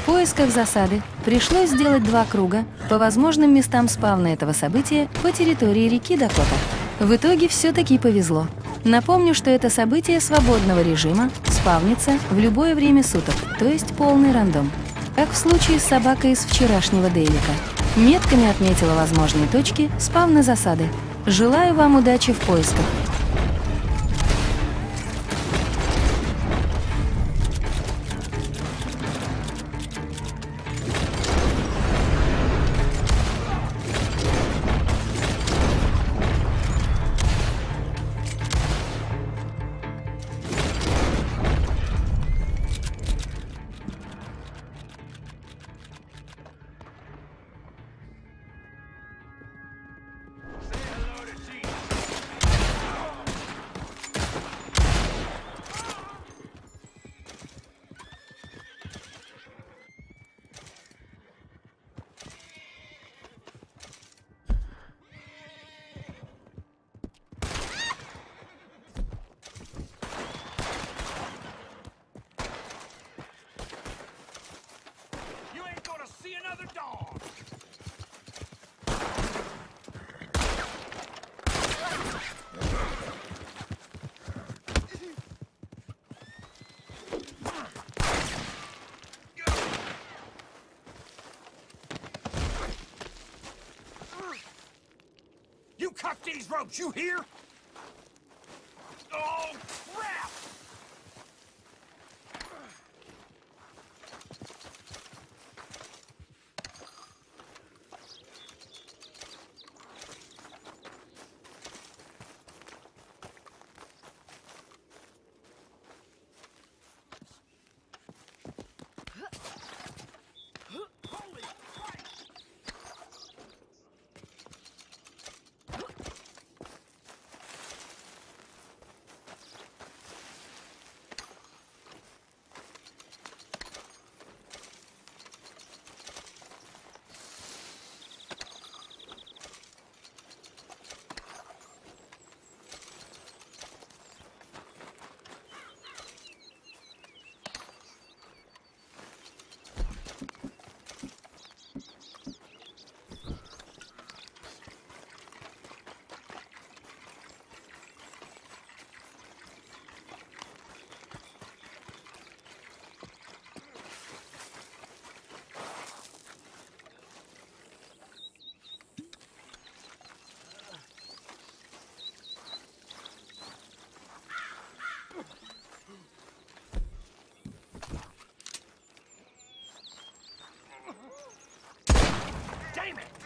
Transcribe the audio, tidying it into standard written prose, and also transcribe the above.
В поисках засады пришлось сделать 2 круга по возможным местам спавна этого события по территории реки Дакота. В итоге все-таки повезло. Напомню, что это событие свободного режима спавнится в любое время суток, то есть полный рандом. Как в случае с собакой из вчерашнего дейлика. Метками отметила возможные точки спавна засады. Желаю вам удачи в поисках. You cut these ropes, you hear? Oh, crap! Damn it!